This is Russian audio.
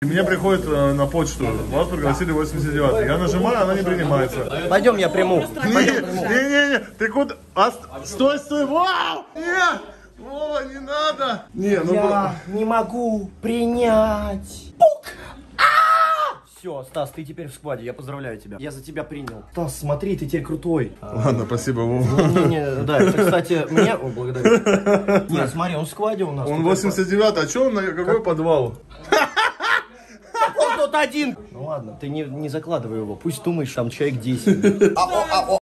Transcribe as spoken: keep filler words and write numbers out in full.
Мне приходит э, на почту, вас пригласили восемьдесят девятый. Я нажимаю, она не принимается. Пойдем, я приму. Не-не-не, ты куда? А, стой, стой, вау! Нет! Вова, не надо! Не, ну... Я не могу принять. Пук! Все, Стас, ты теперь в скваде, я поздравляю тебя. Я за тебя принял. Стас, смотри, ты теперь крутой. Ладно, спасибо, Вова. Не-не, да, это, кстати, меня... О, благодарю. Нет, смотри, он в скваде у нас. Он восемьдесят девятый, а что он, на какой подвал? Он тут один. Ну ладно, ты не, не закладывай его, пусть думаешь, там человек десять.